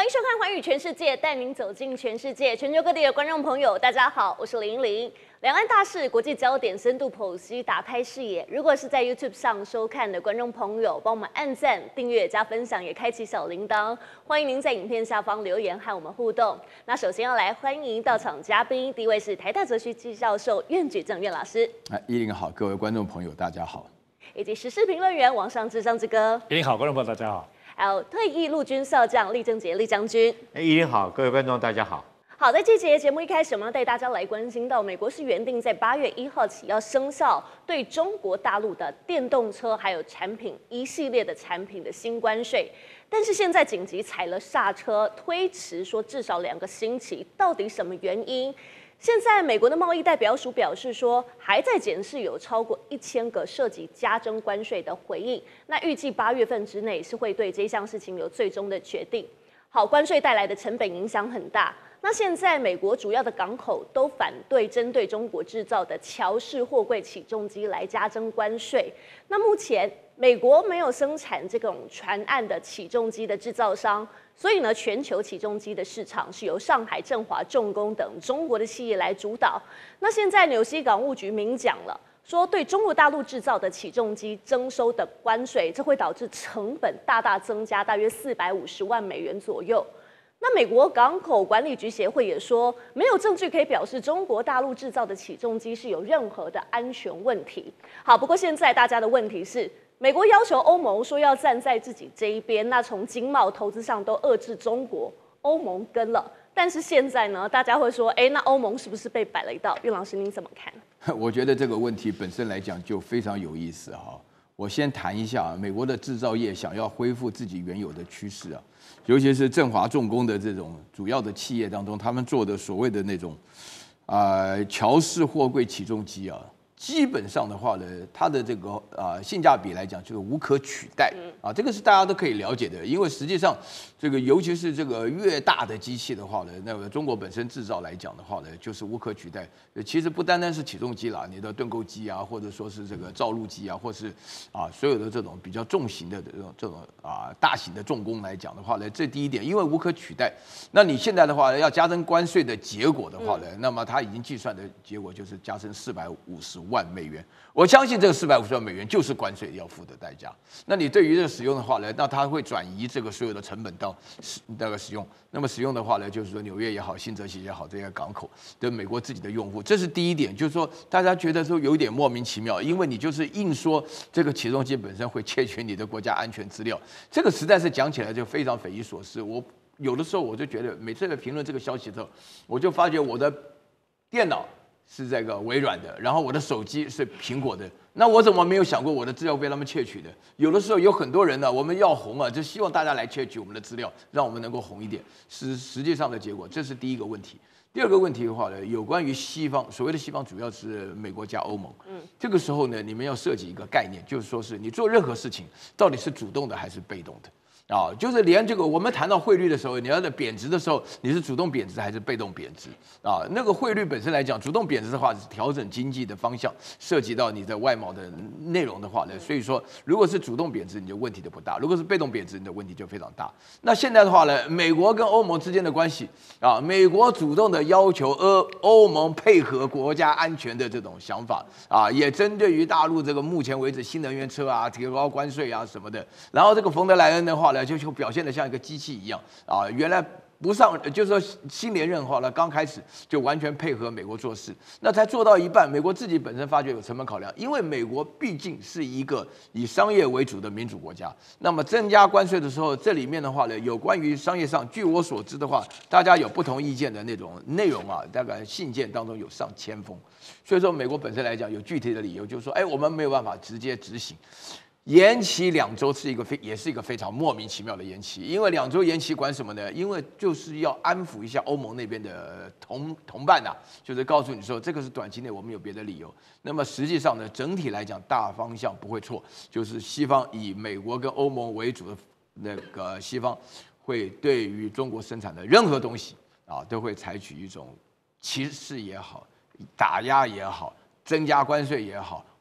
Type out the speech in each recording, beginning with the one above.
欢迎收看《寰宇全世界》，带您走进全世界，全球各地的观众朋友，大家好，我是林玲。两岸大事、国际焦点深度剖析，打开视野。如果是在 YouTube 上收看的观众朋友，帮我们按赞、订阅、加分享，也开启小铃铛。欢迎您在影片下方留言和我们互动。那首先要来欢迎到场嘉宾，第一位是台大哲学系教授苑举正苑老师。 依林好，各位观众朋友，大家好。 以及时事评论员王尚志尚志哥。 依林好，观众朋友大家好。 还有退役陆军少将厉正杰厉将军。 依林好，各位观众大家好。 好，在这节节目一开始，我们要带大家来关心到，美国是原定在8月1号起要生效对中国大陆的电动车还有产品一系列的产品的新关税，但是现在紧急踩了刹车，推迟说至少2个星期，到底什么原因？现在美国的贸易代表署表示说，还在检视有超过1000个涉及加征关税的回应，那预计8月份之内是会对这项事情有最终的决定。好，关税带来的成本影响很大。那现在美国主要的港口都反对针对中国制造的乔氏货柜起重机来加征关税。那目前美国没有生产这种船岸的起重机的制造商，所以呢，全球起重机的市场是由上海振华重工等中国的企业来主导。那现在纽西港务局明讲了，说对中国大陆制造的起重机征收的关税，这会导致成本大大增加，大约450万美元左右。那美国港口管理局协会也说，没有证据可以表示中国大陆制造的起重机是有任何的安全问题。好，不过现在大家的问题是，美国要求欧盟说要站在自己这一边，那从经贸投资上都遏制中国，欧盟跟了。但是现在呢，大家会说，那欧盟是不是被摆了一道？苑老师您怎么看？ 我觉得这个问题本身来讲就非常有意思哈。我先谈一下美国的制造业想要恢复自己原有的趋势啊，尤其是振华重工的这种主要的企业当中，他们做的所谓的那种乔氏货柜起重机啊，基本上的话呢，它的这个性价比来讲就是无可取代啊，这个是大家都可以了解的，因为实际上这个尤其是这个越大的机器的话呢，那个中国本身制造来讲的话呢，就是无可取代。其实不单单是起重机啦，你的盾构机啊，或者说是这个造陆机啊，或是所有的这种比较重型的这种大型的重工来讲的话呢，这第一点，因为无可取代。那你现在的话要加征关税的结果的话呢，那么它已经计算的结果就是加征450万美元。我相信这个450万美元就是关税要付的代价。那你对于这个使用的话呢，那它会转移这个所有的成本到那个使用。那么使用的话呢，就是说纽约也好，新泽西也好，这些港口的美国自己的用户，这是第一点，就是说大家觉得说有一点莫名其妙，因为你就是硬说这个起重机本身会窃取你的国家安全资料，这个实在是讲起来就非常匪夷所思。我有的时候我就觉得，每次在评论这个消息之后，我就发觉我的电脑是这个微软的，然后我的手机是苹果的，那我怎么没有想过我的资料被他们窃取的？有的时候有很多人呢，我们要红啊，就希望大家来窃取我们的资料，让我们能够红一点。实际上的结果，这是第一个问题。第二个问题的话呢，有关于西方，所谓的西方主要是美国加欧盟。这个时候呢，你们要设计一个概念，就是说是你做任何事情，到底是主动的还是被动的？就是连这个我们谈到汇率的时候，你要在贬值的时候，你是主动贬值还是被动贬值啊？那个汇率本身来讲，主动贬值的话是调整经济的方向，涉及到你的外贸的内容的话呢，所以说如果是主动贬值，你的问题就不大；如果是被动贬值，你的问题就非常大。那现在的话呢，美国跟欧盟之间的关系啊，美国主动的要求欧盟配合国家安全的这种想法啊，也针对于大陆这个目前为止新能源车啊提高关税啊什么的。然后这个冯德莱恩的话呢，就表现得像一个机器一样啊，原来不上，就是说新连任的话呢，刚开始就完全配合美国做事，那才做到一半，美国自己本身发觉有成本考量，因为美国毕竟是一个以商业为主的民主国家，那么增加关税的时候，这里面的话呢，有关于商业上，据我所知的话，大家有不同意见的那种内容啊，大概信件当中有上千封，所以说美国本身来讲有具体的理由，就是说，我们没有办法直接执行。延期2周也是一个非常莫名其妙的延期，因为2周延期管什么呢？因为就是要安抚一下欧盟那边的同伴呐，就是告诉你说这个是短期内我们有别的理由。那么实际上呢，整体来讲大方向不会错，就是西方以美国跟欧盟为主的那个西方会对于中国生产的任何东西啊，都会采取一种歧视也好、打压也好、增加关税也好。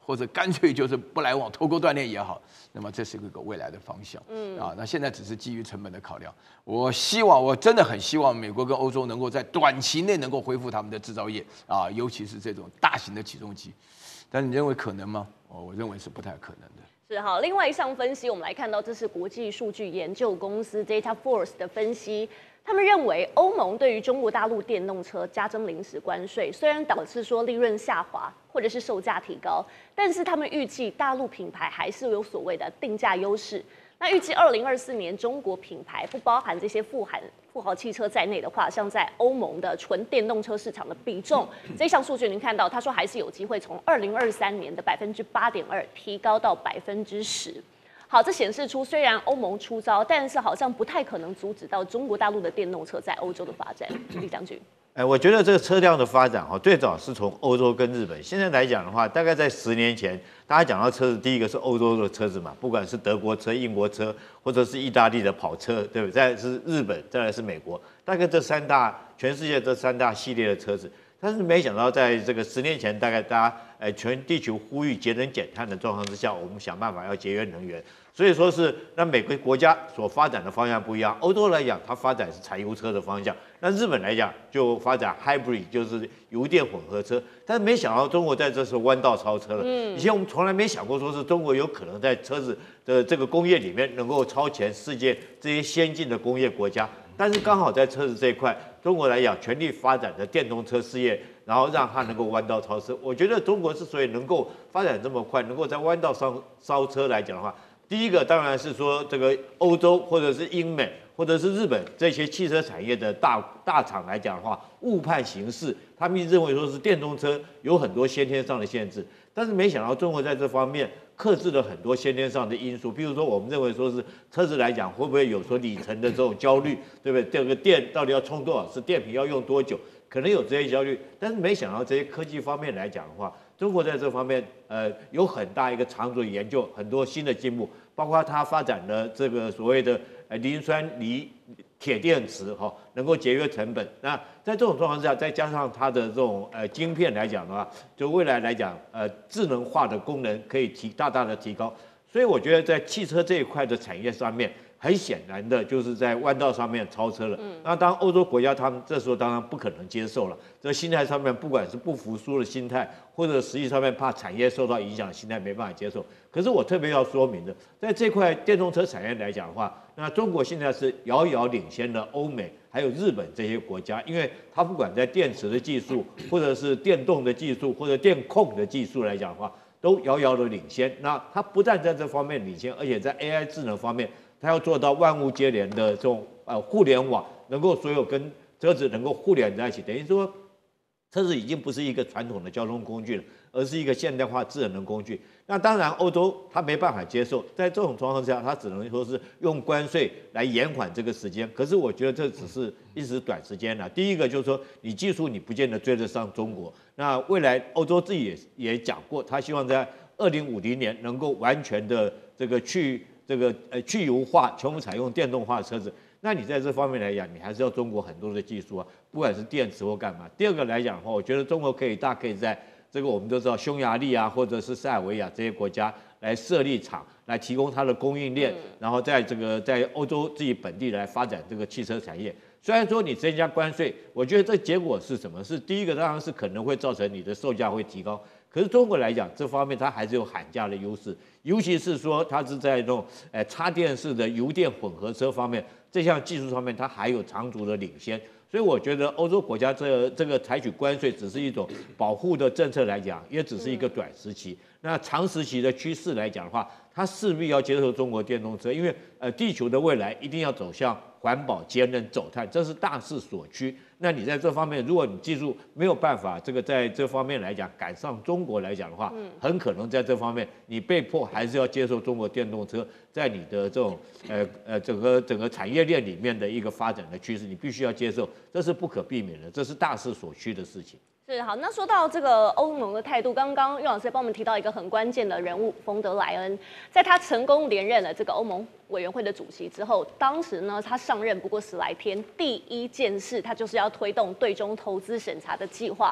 或者干脆就是不来往，脱钩断链也好，那么这是一个未来的方向。那现在只是基于成本的考量。我真的很希望美国跟欧洲能够在短期内能够恢复他们的制造业尤其是这种大型的起重机。但你认为可能吗？我认为是不太可能的。 是好，另外一项分析，我们来看到这是国际数据研究公司 Dataforce 的分析，他们认为欧盟对于中国大陆电动车加征临时关税，虽然导致说利润下滑或者是售价提高，但是他们预计大陆品牌还是有所谓的定价优势。那预计2024年中国品牌不包含这些富豪汽车在内的话，像在欧盟的纯电动车市场的比重，这项数据您看到，他说还是有机会从2023年的8.2%提高到10%。好，这显示出虽然欧盟出招，但是好像不太可能阻止到中国大陆的电动车在欧洲的发展。李将军。 我觉得这个车辆的发展最早是从欧洲跟日本。现在来讲的话，大概在10年前，大家讲到车子，第一个是欧洲的车子嘛，不管是德国车、英国车，或者是意大利的跑车，对不对？再来是日本，再来是美国，大概全世界这三大系列的车子。但是没想到，在这个10年前，大概大家全地球呼吁节能减碳的状况之下，我们想办法要节约能源。所以说是那每个国家所发展的方向不一样。欧洲来讲，它发展是柴油车的方向；那日本来讲，就发展 hybrid， 就是油电混合车。但是没想到中国在这时候弯道超车了。以前我们从来没想过说是中国有可能在车子的这个工业里面能够超前世界这些先进的工业国家。但是刚好在车子这一块，中国来讲全力发展的电动车事业，然后让它能够弯道超车。我觉得中国之所以能够发展这么快，能够在弯道上超车来讲的话，第一个当然是说这个欧洲或者是英美或者是日本这些汽车产业的大厂来讲的话，误判形势，他们认为说是电动车有很多先天上的限制，但是没想到中国在这方面克制了很多先天上的因素，比如说我们认为说是车子来讲会不会有说里程的这种焦虑，对不对？这个电到底要充多少次，电瓶要用多久，可能有这些焦虑，但是没想到这些科技方面来讲的话，中国在这方面有很大一个长足的研究，很多新的进步，包括它发展了这个所谓的磷酸锂铁电池能够节约成本。那在这种状况之下，再加上它的这种晶片来讲的话，就未来来讲智能化的功能可以大大的提高。所以我觉得在汽车这一块的产业上面，很显然的就是在弯道上面超车了。那当然欧洲国家他们这时候当然不可能接受了，这心态上面不管是不服输的心态，或者实际上面怕产业受到影响的心态没办法接受。可是我特别要说明的，在这块电动车产业来讲的话，那中国现在是遥遥领先了欧美还有日本这些国家，因为它不管在电池的技术，或者是电动的技术，或者电控的技术来讲的话，都遥遥的领先。那它不但在这方面领先，而且在 AI 智能方面，它要做到万物接连的这种互联网，能够所有跟车子能够互联在一起，等于说车子已经不是一个传统的交通工具了，而是一个现代化智能的工具。那当然欧洲它没办法接受，在这种状况下，它只能说是用关税来延缓这个时间。可是我觉得这只是一时短时间了。第一个就是说，你技术你不见得追得上中国。那未来欧洲自己也讲过，他希望在2050年能够完全的这个去油化，全部采用电动化的车子。那你在这方面来讲，你还是要中国很多的技术啊，不管是电池或干嘛。第二个来讲的话，我觉得中国可以在这个我们都知道匈牙利啊，或者是塞尔维亚这些国家来设立厂，来提供它的供应链，然后在欧洲自己本地来发展这个汽车产业。虽然说你增加关税，我觉得这结果是什么？是第一个当然是可能会造成你的售价会提高。可是中国来讲，这方面它还是有喊价的优势，尤其是说它是在那种插电式的油电混合车方面，这项技术上面它还有长足的领先。所以我觉得欧洲国家这个采取关税只是一种保护的政策来讲，也只是一个短时期。那长时期的趋势来讲的话，它势必要接受中国电动车，因为地球的未来一定要走向环保、节能、走碳，这是大势所趋。那你在这方面，如果你技术没有办法在这方面来讲赶上中国来讲的话，很可能在这方面你被迫还是要接受中国电动车在你的这种整个产业链里面的一个发展的趋势，你必须要接受，这是不可避免的，这是大势所趋的事情。 是好，那说到这个欧盟的态度，刚刚岳老师帮我们提到一个很关键的人物冯德莱恩，在他成功连任了这个欧盟委员会的主席之后，当时呢他上任不过10来天，第一件事他就是要推动对中投资审查的计划。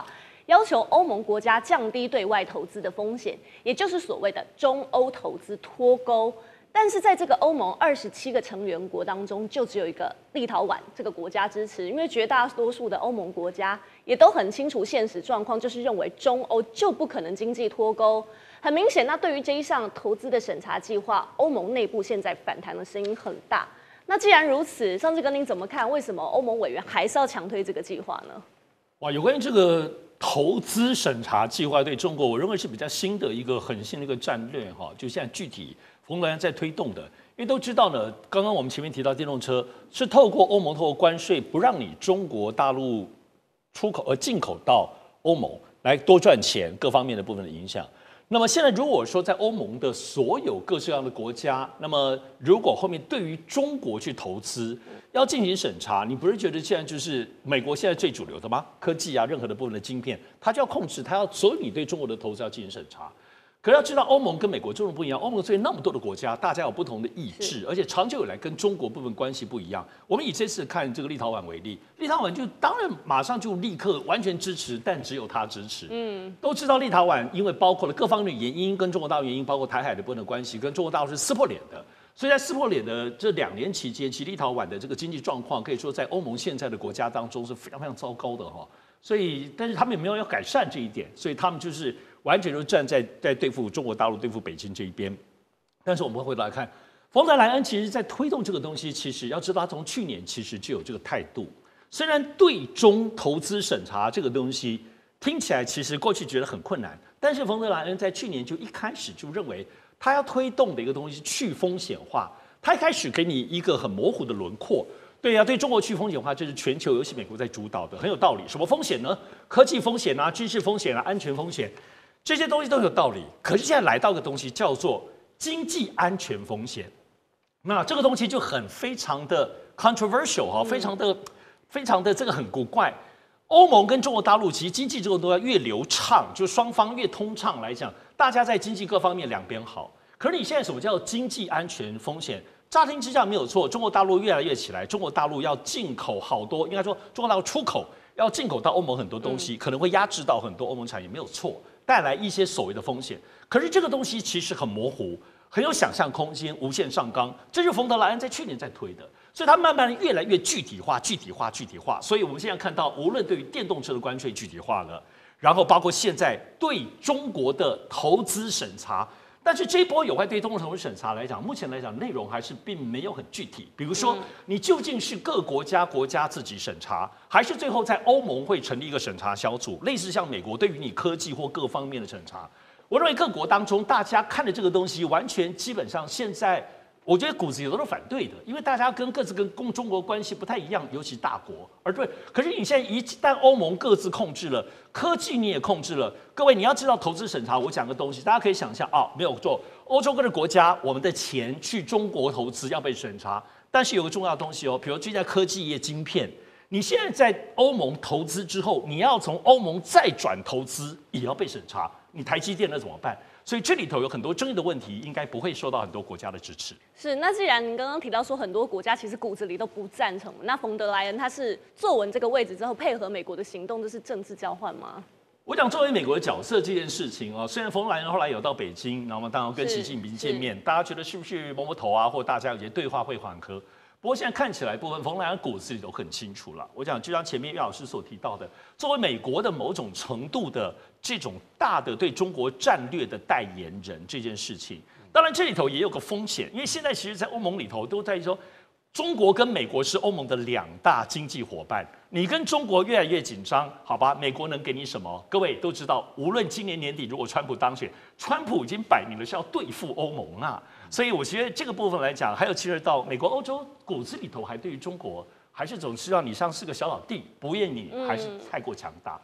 要求欧盟国家降低对外投资的风险，也就是所谓的中欧投资脱钩。但是在这个欧盟27个成员国当中，就只有一个立陶宛这个国家支持，因为绝大多数的欧盟国家也都很清楚现实状况，就是认为中欧就不可能经济脱钩。很明显，那对于这一项投资的审查计划，欧盟内部现在反弹的声音很大。那既然如此，上次跟您怎么看？为什么欧盟委员还是要强推这个计划呢？ 哇，有关于这个投资审查计划对中国，我认为是比较新的一个很新的一个战略哈。就现在具体冯德莱恩在推动的，因为都知道呢，刚刚我们前面提到电动车是透过欧盟透过关税不让你中国大陆出口进口到欧盟来多赚钱各方面的部分的影响。那么现在如果说在欧盟的所有各式各样的国家，那么如果后面对于中国去投资要进行审查，你不是觉得现在就是美国现在最主流的吗？科技啊，任何的部分的晶片，它就要控制，它要所有你对中国的投资要进行审查。可是要知道，欧盟跟美国这种不一样，欧盟对那么多的国家，大家有不同的意志，而且长久以来跟中国部分关系不一样。我们以这次看这个立陶宛为例，立陶宛就当然马上就立刻完全支持，但只有他支持。都知道立陶宛因为包括了各方面的原因，跟中国大陆原因，包括台海的部分的关系，跟中国大陆是撕破脸的。所以在撕破脸的这2年期间，其实立陶宛的这个经济状况可以说在欧盟现在的国家当中是非常非常糟糕的哈。所以，但是他们也没有要改善这一点，所以他们就是完全就站在对付中国大陆、对付北京这一边。但是我们回头来看，冯德莱恩其实在推动这个东西，其实要知道他从去年其实就有这个态度。虽然对中投资审查这个东西听起来其实过去觉得很困难，但是冯德莱恩在去年就一开始就认为他要推动的一个东西是去风险化，他一开始给你一个很模糊的轮廓。对呀，对中国去风险化，这是全球尤其美国在主导的，很有道理。什么风险呢？科技风险啊，军事风险啊，安全风险，这些东西都有道理。可是现在来到个东西叫做经济安全风险，那这个东西就非常的 controversial 哈，非常的这个很古怪。欧盟跟中国大陆其实经济这个都要越流畅，就双方越通畅来讲，大家在经济各方面两边好。可是你现在什么叫经济安全风险？乍听之下没有错，中国大陆越来越起来，中国大陆要进口好多，应该说中国大陆出口要进口到欧盟很多东西，可能会压制到很多欧盟产业，没有错，带来一些所谓的风险。可是这个东西其实很模糊，很有想象空间，无限上纲，这是冯德莱恩在去年在推的，所以它慢慢的越来越具体化。所以我们现在看到，无论对于电动车的关税具体化了，然后包括现在对中国的投资审查。但是这一波有关对中国投资审查来讲，目前来讲内容还是并没有很具体。比如说，你究竟是各国家自己审查，还是最后在欧盟会成立一个审查小组，类似像美国对于你科技或各方面的审查？我认为各国当中，大家看的这个东西，完全基本上现在，我觉得骨子里都是反对的，因为大家各自跟中国关系不太一样，尤其大国。可是你现在一旦欧盟各自控制了，科技你也控制了，各位你要知道投资审查，我讲个东西，大家可以想象啊，没有错，欧洲各个国家，我们的钱去中国投资要被审查，但是有个重要的东西哦，比如最近科技业晶片，你现在在欧盟投资之后，你要从欧盟再转投资，也要被审查，你台积电那怎么办？所以这里头有很多争议的问题，应该不会受到很多国家的支持。 是，那既然您刚刚提到说很多国家其实骨子里都不赞成，那冯德莱恩他是坐稳这个位置之后，配合美国的行动，这是政治交换吗？ 我讲作为美国的角色这件事情啊，虽然冯德莱恩后来有到北京，然后当然跟习近平见面，大家觉得是不是摸摸头啊，或大家有些对话会缓和？不过现在看起来，部分冯德莱恩骨子里都很清楚了。我讲，就像前面岳老师所提到的，作为美国的某种程度的这种大的对中国战略的代言人这件事情，当然这里头也有个风险，因为现在其实，在欧盟里头都在说，中国跟美国是欧盟的2大经济伙伴，你跟中国越来越紧张，好吧？美国能给你什么？各位都知道，无论今年年底如果川普当选，川普已经摆明了是要对付欧盟啊。所以我觉得这个部分来讲，还有其实到美国、欧洲骨子里头，还对于中国还是总是让你像是个小老弟，不愿你还是太过强大。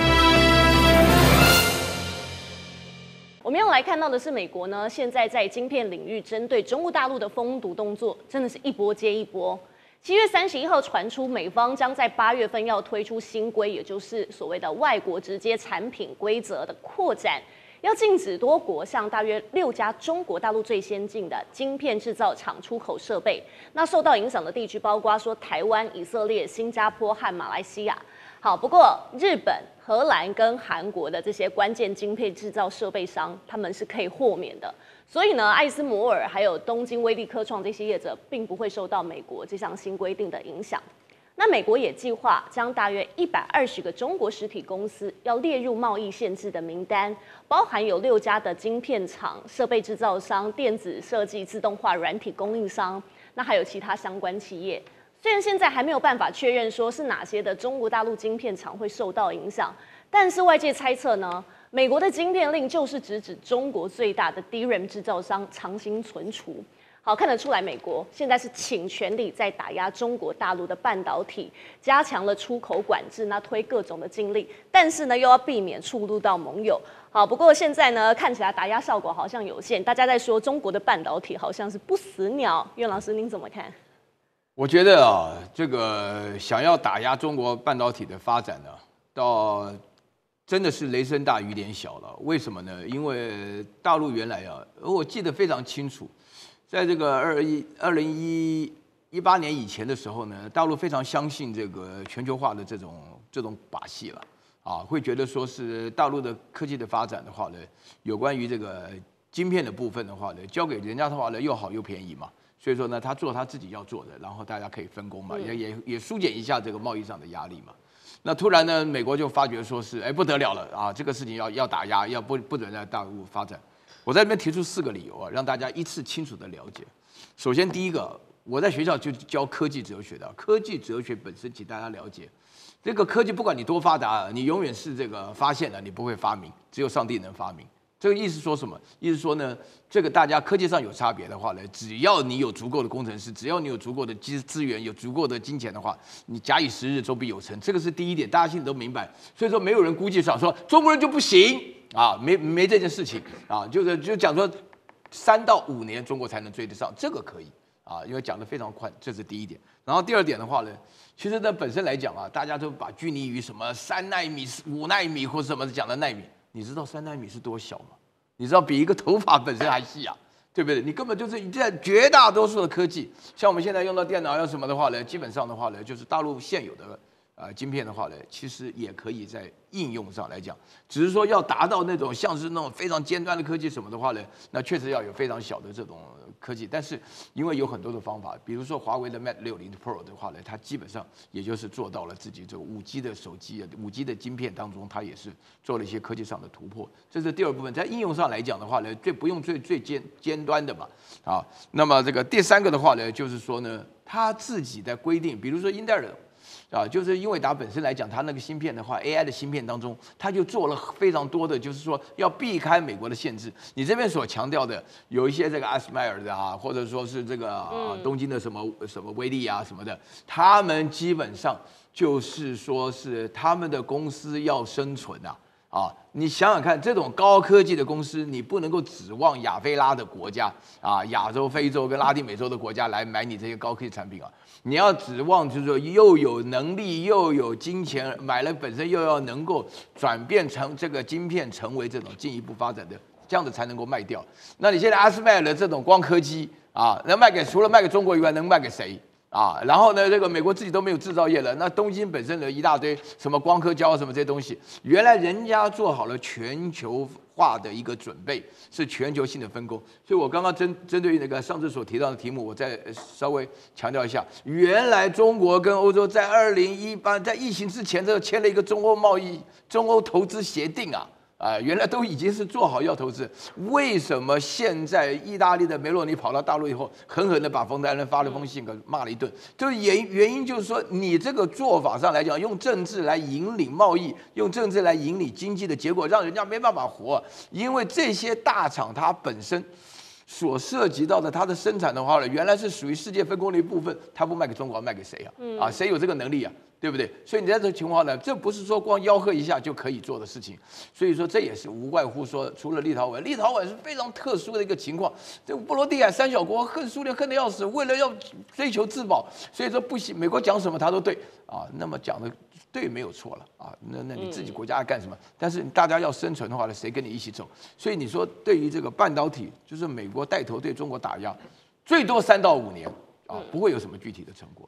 我们要来看到的是，美国呢现在在晶片领域针对中国大陆的封堵动作，真的是一波接一波。7月31号传出，美方将在8月份要推出新规，也就是所谓的外国直接产品规则的扩展。要禁止多国向大约6家中国大陆最先进的晶片制造厂出口设备。那受到影响的地区包括说台湾、以色列、新加坡和马来西亚。 好，不过日本、荷兰跟韩国的这些关键晶片制造设备商，他们是可以豁免的。所以呢，艾斯摩尔还有东京威力科创这些业者，并不会受到美国这项新规定的影响。那美国也计划将大约120个中国实体公司要列入贸易限制的名单，包含有6家的晶片厂、设备制造商、电子设计、自动化软体供应商，那还有其他相关企业。虽然现在还没有办法确认说是哪些的中国大陆晶片厂会受到影响，但是外界猜测呢，美国的晶片令就是指中国最大的 DRAM 制造商长兴存储。好，看得出来，美国现在是倾全力在打压中国大陆的半导体，加强了出口管制，那推各种的禁令，但是呢，又要避免触怒到盟友。好，不过现在呢，看起来打压效果好像有限，大家在说中国的半导体好像是不死鸟。岳老师，您怎么看？ 我觉得啊，这个想要打压中国半导体的发展呢，到真的是雷声大雨点小了。为什么呢？因为大陆原来啊，我记得非常清楚，在这个2018年以前的时候呢，大陆非常相信这个全球化的这种把戏了啊，会觉得说是大陆的科技的发展的话呢，有关于这个晶片的部分的话呢，交给人家的话呢，又好又便宜嘛。所以说呢，他做他自己要做的，然后大家可以分工嘛，也疏解一下这个贸易上的压力嘛。那突然呢，美国就发觉说是，不得了了啊，这个事情要打压，要不准在大陆发展。我在这边提出4个理由啊，让大家一次清楚的了解。首先，第一个，我在学校就教科技哲学的，科技哲学本身，请大家了解，这个科技不管你多发达，你永远是这个发现了，你不会发明，只有上帝能发明。这个意思说什么？意思说呢，这个大家科技上有差别的话呢，只要你有足够的工程师，只要你有足够的资源，有足够的金钱的话，你假以时日，终必有成。这个是第一点，大家心里都明白。所以说，没有人估计上说中国人就不行啊，没这件事情啊，就讲说3到5年中国才能追得上，这个可以啊，因为讲得非常快，这是第一点。然后第二点的话呢，其实呢本身来讲啊，大家都把拘泥于什么3奈米、5奈米或者什么讲的奈米。你知道3奈米是多小吗？你知道比一个头发本身还细啊，对不对？你根本就是在绝大多数的科技，像我们现在用到电脑要什么的话呢，基本上的话呢，就是大陆现有的晶片的话呢，其实也可以在应用上来讲，只是说要达到那种像是那种非常尖端的科技什么的话呢，那确实要有非常小的这种科技。但是因为有很多的方法，比如说华为的 Mate 60 Pro 的话呢，它基本上也就是做到了自己这个5G 的手机、5G 的晶片当中，它也是做了一些科技上的突破。这是第二部分，在应用上来讲的话呢，不用最尖端的嘛，啊，那么这个第3个的话呢，就是说呢，它自己在规定，比如说英特尔。啊，就是英伟达本身来讲，它那个芯片的话 ，AI 的芯片当中，它就做了非常多的，就是说要避开美国的限制。你这边所强调的，有一些这个阿斯麦尔的啊，或者说是这个东京的什么威力啊什么的，他们基本上就是说是他们的公司要生存啊。啊，你想想看，这种高科技的公司，你不能够指望亚非拉的国家啊、亚洲、非洲跟拉丁美洲的国家来买你这些高科技产品啊。你要指望就是说又有能力又有金钱，买了本身又要能够转变成这个晶片，成为这种进一步发展的，这样子才能够卖掉。那你现在阿斯麦尔的这种光刻机啊，能卖给除了卖给中国以外，能卖给谁？啊，然后呢，这个美国自己都没有制造业了，那东京本身的一大堆什么光刻胶什么这些东西，原来人家做好了全球化的一个准备，是全球性的分工。所以我刚刚针对那个上次所提到的题目，我再稍微强调一下，原来中国跟欧洲在2018在疫情之前这签了一个中欧投资协定啊。原来都已经是做好要投资，为什么现在意大利的梅洛尼跑到大陆以后，狠狠的把冯德莱恩发了封信，骂了一顿？就是原因就是说，你这个做法上来讲，用政治来引领贸易，用政治来引领经济的结果，让人家没办法活。因为这些大厂它本身所涉及到的它的生产的话呢，原来是属于世界分工的一部分，它不卖给中国，卖给谁啊？谁有这个能力啊？对不对？所以你在这个情况呢，这不是说光吆喝一下就可以做的事情。所以说这也是无外乎说，除了立陶宛是非常特殊的一个情况。这个波罗的海三小国恨苏联恨得要死，为了要追求自保，所以说不行，美国讲什么他都对啊。那么讲的对没有错了啊。那你自己国家爱干什么？但是大家要生存的话呢，谁跟你一起走？所以你说对于这个半导体，就是美国带头对中国打压，最多3到5年啊，不会有什么具体的成果的。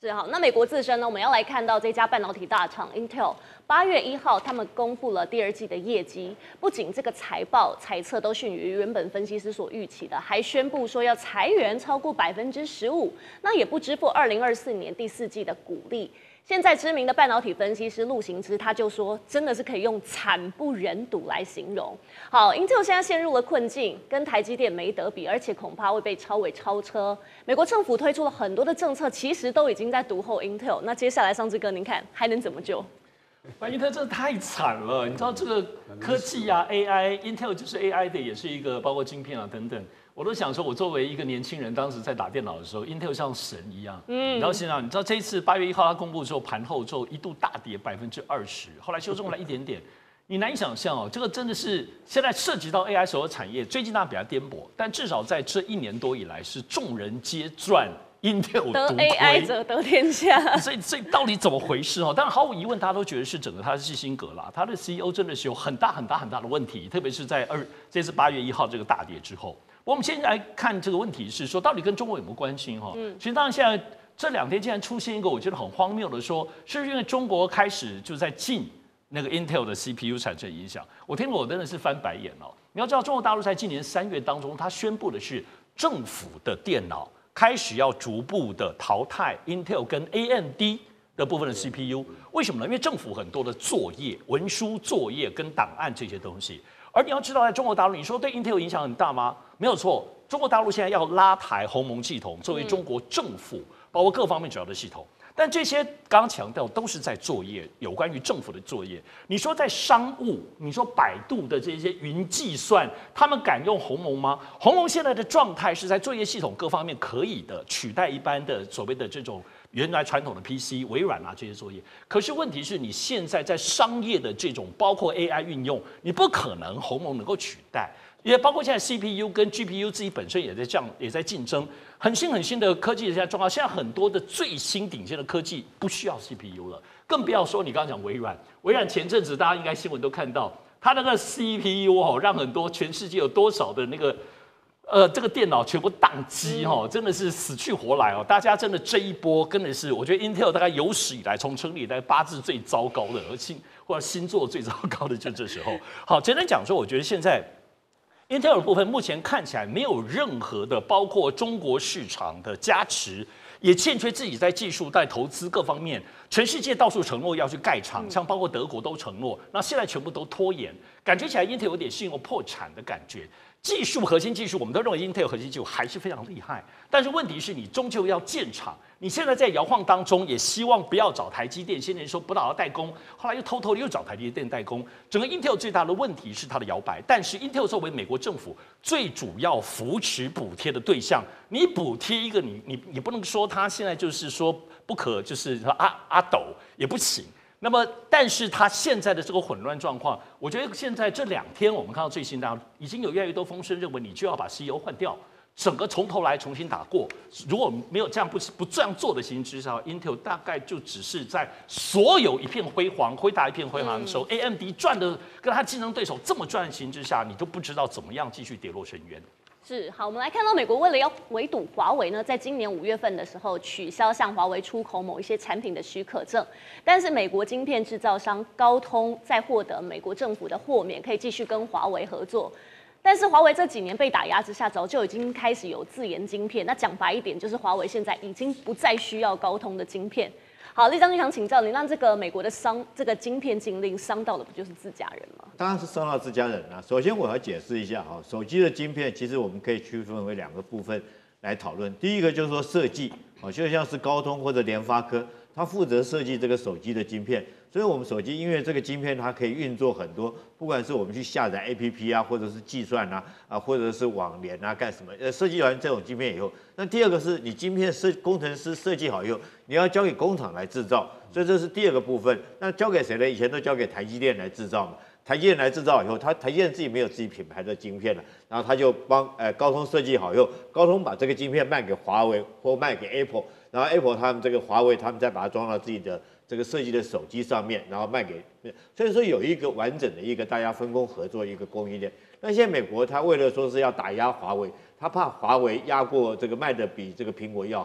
是好，那美国自身呢？我们要来看到这家半导体大厂 Intel， 8月1号他们公布了第2季的业绩，不仅这个财报财测都逊于原本分析师所预期的，还宣布说要裁员超过15%，那也不支付2024年第4季的股利。现在知名的半导体分析师陆行之他就说，真的是可以用惨不忍睹来形容。好 ，Intel 现在陷入了困境，跟台积电没得比，而且恐怕会被超微超车。美国政府推出了很多的政策，其实都已经在独后 Intel。那接下来上志哥，您看还能怎么救 ？Intel 真的太惨了，你知道这个科技啊 ，AI，Intel 就是 AI 的，也是一个包括晶片啊等等。我都想说，我作为一个年轻人，当时在打电脑的时候 ，Intel 像神一样。你知道现在，你知道这一次8月1号它公布之后，盘后之后一度大跌20%，后来修正过来一点点。你难以想象哦，这个真的是现在涉及到 AI 所有产业，最近当然比较颠簸，但至少在这1年多以来，是众人皆赚。Intel 得 AI 者得天下， 所以到底怎么回事哦？当然毫无疑问，大家都觉得是整个它是基辛格啦，它的 CEO 真的是有很大的问题，特别是在这次8月1号这个大跌之后。我们先来看这个问题是说，到底跟中国有没有关系哈？其实当然现在这2天竟然出现一个我觉得很荒谬的说，是不是因为中国开始就在禁那个 Intel 的 CPU 产生影响？我听了我真的是翻白眼哦。你要知道，中国大陆在今年3月当中，它宣布的是政府的电脑开始要逐步的淘汰 Intel 跟 AMD 的部分的 CPU， 为什么呢？因为政府很多的作业、文书作业跟档案这些东西。而你要知道，在中国大陆，你说对 Intel 影响很大吗？没有错，中国大陆现在要拉抬鸿蒙系统作为中国政府包括各方面主要的系统，但这些刚刚强调都是在作业，有关于政府的作业。你说在商务，你说百度的这些云计算，他们敢用鸿蒙吗？鸿蒙现在的状态是在作业系统各方面可以的，取代一般的所谓的这种原来传统的 PC、微软啊这些作业。可是问题是你现在在商业的这种包括 AI 运用，你不可能鸿蒙能够取代。也包括现在 CPU 跟 GPU 自己本身也在竞争，很新的科技现在状况。现在很多的最新顶尖的科技不需要 CPU 了，更不要说你刚刚讲微软。微软前阵子大家应该新闻都看到，它那个 CPU 哦，让很多全世界有多少的那个这个电脑全部宕机哦，真的是死去活来哦。大家真的这一波真的是，我觉得 Intel 大概有史以来从成立以来8字最糟糕的，或者星座最糟糕的就这时候。好，简单讲说，我觉得现在Intel 的部分目前看起来没有任何的，包括中国市场的加持，也欠缺自己在技术、在投资各方面。全世界到处承诺要去盖厂，像包括德国都承诺，那现在全部都拖延，感觉起来 Intel 有点信用破产的感觉。技术核心技术，我们都认为 Intel 核心技术还是非常厉害，但是问题是你终究要建厂。你现在在摇晃当中，也希望不要找台积电，先前说不找代工，后来又偷偷的又找台积电代工。整个 Intel 最大的问题是它的摇摆，但是 Intel 作为美国政府最主要扶持补贴的对象，你补贴一个你不能说它现在就是说不可，就是说阿斗也不行。那么，但是它现在的这个混乱状况，我觉得现在这2天我们看到最新的，已经有越来越多风声认为你就要把 CEO 换掉，整个从头来重新打过。如果没有这样不这样做的情形之下 ，Intel 大概就只是在所有一片辉煌、辉达一片辉煌的时候，AMD 赚的跟他竞争对手这么赚的情形之下，你都不知道怎么样继续跌落深渊。 是好，我们来看到美国为了要围堵华为呢，在今年5月份的时候取消向华为出口某一些产品的许可证，但是美国晶片制造商高通在获得美国政府的豁免，可以继续跟华为合作。但是华为这几年被打压之下，早就已经开始有自研晶片。那讲白一点，就是华为现在已经不再需要高通的晶片。好，李将军想请教你，让这个美国的这个晶片禁令伤到的不就是自家人吗？ 当然是伤到自家人了。首先我要解释一下哈，手机的晶片其实我们可以区分为2个部分来讨论。第一个就是说设计，就像是高通或者联发科，它负责设计这个手机的晶片。所以我们手机因为这个晶片它可以运作很多，不管是我们去下载 APP 啊，或者是计算啊，或者是网联啊，干什么？设计完这种晶片以后，那第二个是你晶片工程师设计好以后，你要交给工厂来制造，所以这是第2个部分。那交给谁呢？以前都交给台积电来制造嘛。台积电来制造以后，台积电自己没有自己品牌的晶片了，然后他就帮高通设计好以后，高通把这个晶片卖给华为或卖给 Apple， 然后 Apple 他们这个华为他们再把它装到自己的这个设计的手机上面，然后卖给，所以说有一个完整的一个大家分工合作一个供应链。那现在美国他为了说是要打压华为，他怕华为压过这个卖的比这个苹果要好，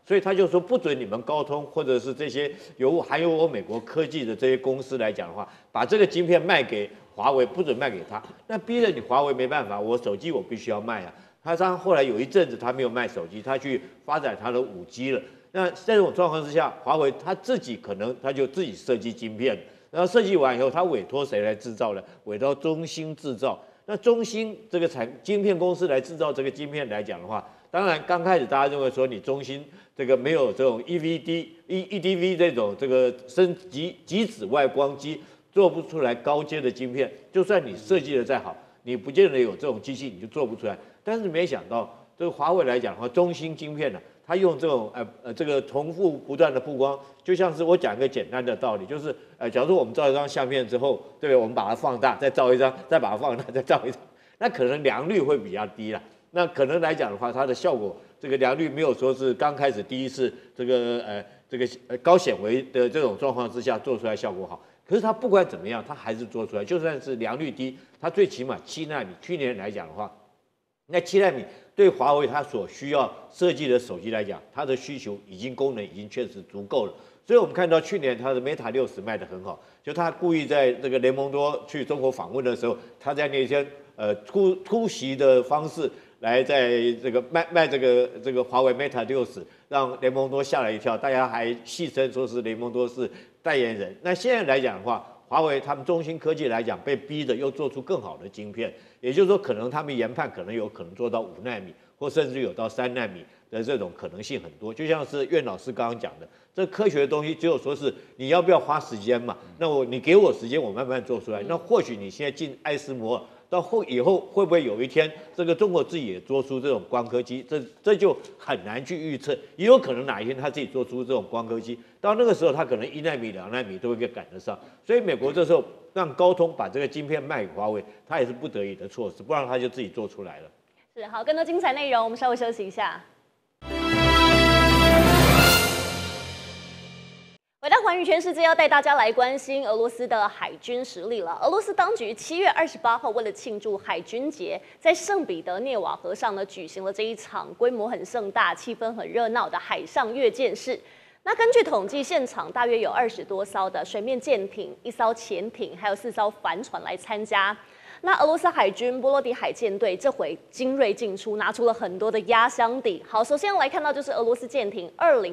所以他就说不准你们高通或者是这些含有我美国科技的这些公司来讲的话，把这个晶片卖给华为，不准卖给他，那逼着你华为没办法，我手机我必须要卖啊。他后来有一阵子他没有卖手机，他去发展他的5G 了。那在这种状况之下，华为他自己可能他就自己设计晶片，然后设计完以后，他委托谁来制造呢？委托中芯制造。那中芯这个晶片公司来制造这个晶片来讲的话，当然刚开始大家认为说你中芯这个没有这种 EDV 这种这个极紫外光机做不出来高阶的晶片，就算你设计的再好，你不见得有这种机器你就做不出来。但是没想到这个华为来讲的话，中芯晶片呢，它用这种这个重复不断的曝光，就像是我讲一个简单的道理，就是假如说我们照一张相片之后，对不对？我们把它放大，再照一张，再把它放大，再照一张，那可能良率会比较低啦。那可能来讲的话，它的效果这个良率没有说是刚开始第一次这个高显微的这种状况之下做出来效果好。可是它不管怎么样，它还是做出来，就算是良率低，它最起码7奈米。去年来讲的话，那7奈米对华为它所需要设计的手机来讲，它的需求功能已经确实足够了。所以我们看到去年它的 Meta 60卖得很好，就他故意在这个雷蒙多去中国访问的时候，他在那天突袭的方式。来在这个卖这个华为 Mate 60，让雷蒙多吓了一跳，大家还戏称说是雷蒙多是代言人。那现在来讲的话，华为他们中芯科技来讲被逼的又做出更好的晶片，也就是说可能他们研判有可能做到5奈米，或甚至有到3奈米的这种可能性很多。就像是苑老师刚刚讲的，这科学的东西只有说是你要不要花时间嘛？那你给我时间，我慢慢做出来。那或许你现在进爱斯摩尔。到以后会不会有一天，这个中国自己也做出这种光刻机？这就很难去预测，也有可能哪一天他自己做出这种光刻机，到那个时候他可能1奈米、2奈米都会赶得上。所以美国这时候让高通把这个晶片卖给华为，他也是不得已的措施，不然他就自己做出来了。 是好，更多精彩内容，我们稍微休息一下。回到寰宇全世界，要带大家来关心俄罗斯的海军实力了。俄罗斯当局7月28号为了庆祝海军节，在圣彼得涅瓦河上呢举行了这一场规模很盛大、气氛很热闹的海上阅舰式。那根据统计，现场大约有20多艘的水面舰艇、1艘潜艇，还有4艘帆船来参加。那俄罗斯海军波罗的海舰队这回精锐进出，拿出了很多的压箱底。好，首先来看到就是俄罗斯舰艇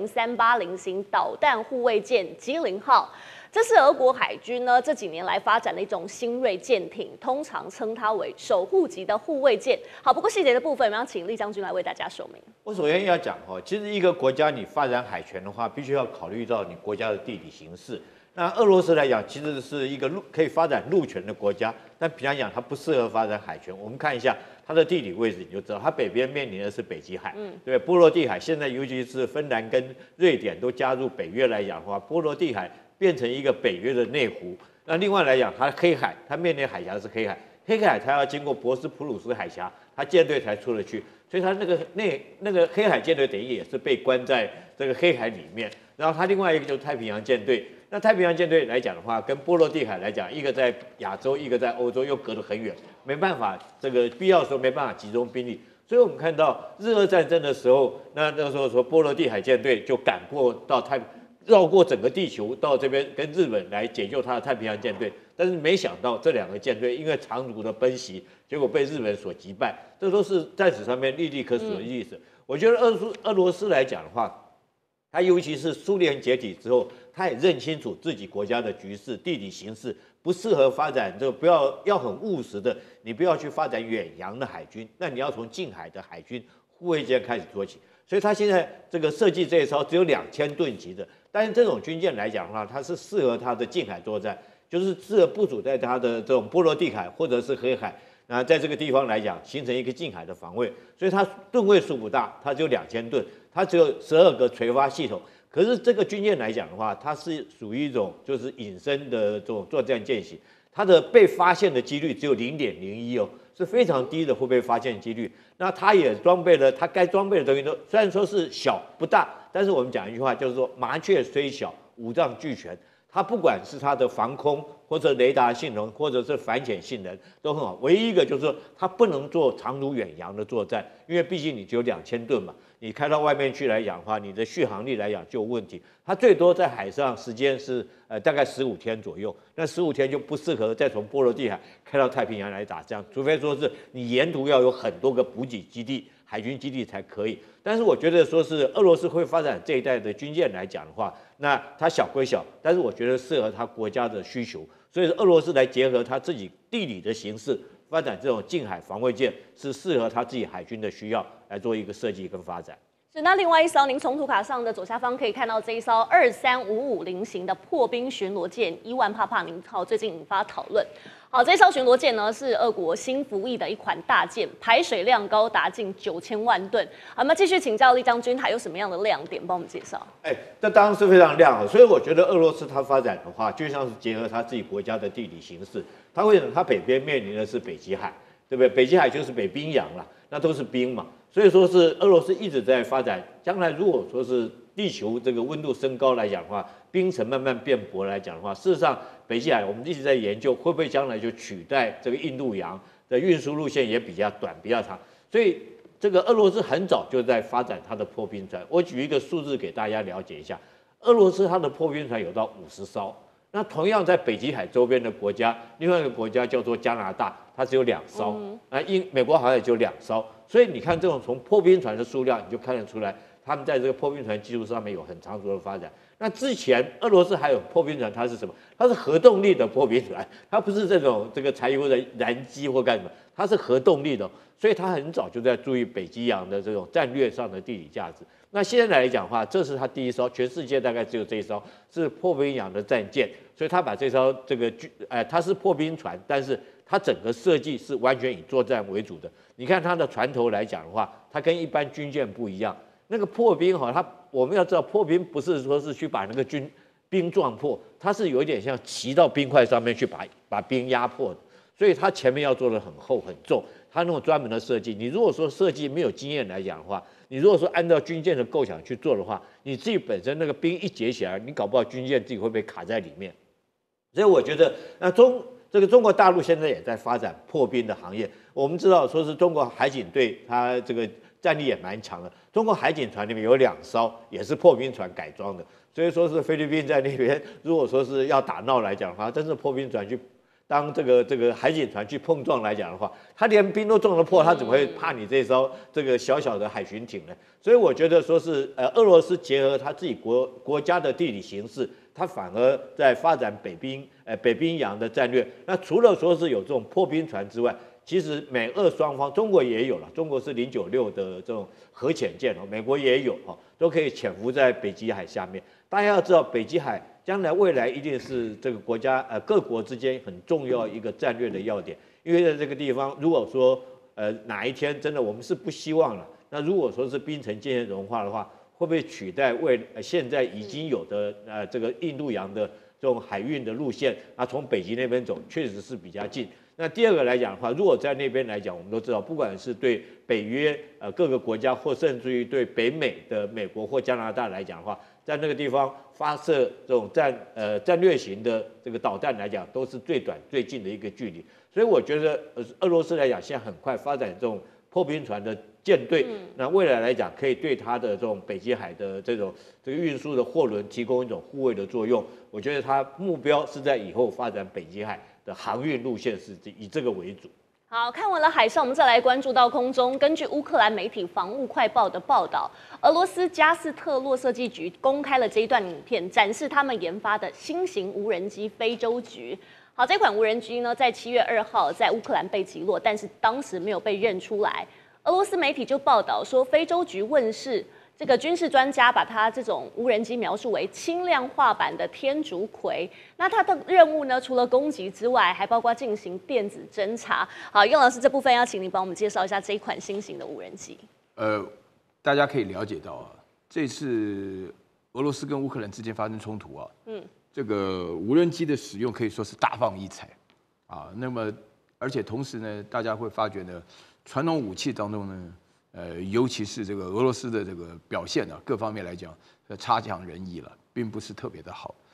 20380型导弹护卫舰机灵号，这是俄国海军呢这几年来发展的一种新锐舰艇，通常称它为守护级的护卫舰。好，不过细节的部分，我们要请厉将军来为大家说明。 我首先要讲其实一个国家你发展海权的话，必须要考虑到你国家的地理形势。那俄罗斯来讲，其实是一个可以发展陆权的国家，但平常讲它不适合发展海权。我们看一下它的地理位置，你就知道，它北边面临的是北极海，对，波罗的海。现在尤其是芬兰跟瑞典都加入北约来讲的话，波罗的海变成一个北约的内湖。那另外来讲，它黑海，它面临海峡是黑海，黑海它要经过博斯普鲁斯海峡，它舰队才出得去，所以它那个黑海舰队等于也是被关在这个黑海里面。然后它另外一个就是太平洋舰队。那太平洋舰队来讲的话，跟波罗的海来讲，一个在亚洲，一个在欧洲，又隔得很远，没办法，这个必要的时候没办法集中兵力。所以我们看到日俄战争的时候，那时候说波罗的海舰队就赶过到绕过整个地球到这边跟日本来解救他的太平洋舰队，但是没想到这2个舰队因为长途的奔袭，结果被日本所击败，这都是战史上面历历可数的例子。我觉得俄罗斯来讲的话，他尤其是苏联解体之后，他也认清楚自己国家的局势、地理形势不适合发展这个，要很务实的，你不要去发展远洋的海军，那你要从近海的海军护卫舰开始做起。所以他现在这个设计这一艘只有2000吨级的，但是这种军舰来讲的话，它是适合它的近海作战，就是适合部署在它的这种波罗的海或者是黑海。那在这个地方来讲，形成一个近海的防卫，所以它吨位数不大，它只有2000吨，它只有12个垂发系统。可是这个军舰来讲的话，它是属于一种就是隐身的这种作战舰型，它的被发现的几率只有0.01哦，是非常低的会被发现几率。那它也装备了它该装备的东西都，虽然说是小不大，但是我们讲一句话，就是说麻雀虽小，五脏俱全。 它不管是它的防空或者雷达性能，或者是反潜性能都很好。唯一一个就是说它不能做长途远洋的作战，因为毕竟你只有2000吨嘛，你开到外面去来讲的话，你的续航力来讲就有问题。它最多在海上时间是大概15天左右，那15天就不适合再从波罗的海开到太平洋来打仗，除非说是你沿途要有很多个补给基地、海军基地才可以。但是我觉得说是俄罗斯会发展这一代的军舰来讲的话，那它小归小，但是我觉得适合它国家的需求，所以俄罗斯来结合它自己地理的形式，发展这种近海防卫舰，是适合它自己海军的需要来做一个设计跟发展。 是，那另外一艘，您从图卡上的左下方可以看到这一艘23550型的破冰巡逻舰伊万帕帕宁号，最近引发讨论。好，这艘巡逻舰呢是俄国新服役的一款大舰，排水量高达近9000万吨。好，那么继续请教厉将军，还有什么样的亮点？帮我们介绍。 这当然是非常亮的。所以我觉得俄罗斯它发展的话，就像是结合它自己国家的地理形势。它为什么它北边面临的是北极海，对不对？北极海就是北冰洋了，那都是冰嘛。所以说是俄罗斯一直在发展。将来如果说是地球这个温度升高来讲的话，冰层慢慢变薄来讲的话，事实上北极海我们一直在研究会不会将来就取代这个印度洋的运输路线也比较短比较长。所以这个俄罗斯很早就在发展它的破冰船。我举一个数字给大家了解一下，俄罗斯它的破冰船有到50艘。那同样在北极海周边的国家，另外一个国家叫做加拿大，它只有2艘，美国好像也就2艘。所以你看这种从破冰船的数量，你就看得出来，他们在这个破冰船技术上面有很长足的发展。那之前俄罗斯还有破冰船，它是什么？它是核动力的破冰船，它不是这种柴油的燃机或干什么，它是核动力的，所以它很早就在注意北极洋的这种战略上的地理价值。那现在来讲的话，这是它第一艘，全世界大概只有这一艘是破冰洋的战舰，所以它把这艘它是破冰船，但是它整个设计是完全以作战为主的。你看它的船头来讲的话，它跟一般军舰不一样。那个破冰我们要知道，破冰不是说是去把那个冰撞破，它是有一点像骑到冰块上面去把冰压迫的。所以它前面要做的很厚很重，它那种专门的设计。你如果说设计没有经验来讲的话，你如果说按照军舰的构想去做的话，你自己本身那个冰一结起来，你搞不好军舰自己会被卡在里面。所以我觉得，中国大陆现在也在发展破冰的行业。我们知道，说是中国海警队，它这个战力也蛮强的。中国海警船里面有2艘也是破冰船改装的，所以说是菲律宾在那边，如果说是要打闹来讲的话，真是破冰船去当这个海警船去碰撞来讲的话，他连冰都撞得破，他怎么会怕你这艘这个小小的海巡艇呢？所以我觉得说是俄罗斯结合他自己国家的地理形势，他反而在发展北冰洋的战略。那除了说是有这种破冰船之外，其实美俄双方，中国也有了，中国是096的这种核潜舰美国也有都可以潜伏在北极海下面。大家要知道，北极海将来未来一定是这个国家各国之间很重要一个战略的要点，因为在这个地方，如果说哪一天真的我们是不希望了，那如果说是冰层渐渐融化的话，会不会取代现在已经有的这个印度洋的这种海运的路线从北极那边走，确实是比较近。那第二个来讲的话，如果在那边来讲，我们都知道，不管是对北约各个国家，或甚至于对北美的美国或加拿大来讲的话，在那个地方发射这种战略型的这个导弹来讲，都是最短最近的一个距离。所以我觉得俄罗斯来讲，现在很快发展这种破冰船的舰队，那未来来讲，可以对它的这种北极海的这个运输的货轮提供一种护卫的作用。我觉得它目标是在以后发展北极海的航运路线是以这个为主。 好，看完了海上，我们再来关注到空中。根据乌克兰媒体《防务快报》的报道，俄罗斯加斯特洛设计局公开了这一段影片，展示他们研发的新型无人机非洲菊。好，这款无人机呢，在7月2号在乌克兰被击落，但是当时没有被认出来。俄罗斯媒体就报道说，非洲菊问世。这个军事专家把它这种无人机描述为轻量化版的天竺葵。那它的任务呢，除了攻击之外，还包括进行电子侦察。好，用老师这部分要请你帮我们介绍一下这一款新型的无人机。 大家可以了解到这次俄罗斯跟乌克兰之间发生冲突这个无人机的使用可以说是大放异彩那么而且同时呢，大家会发觉呢，传统武器当中呢。尤其是这个俄罗斯的这个表现各方面来讲，差强人意了，并不是特别的好。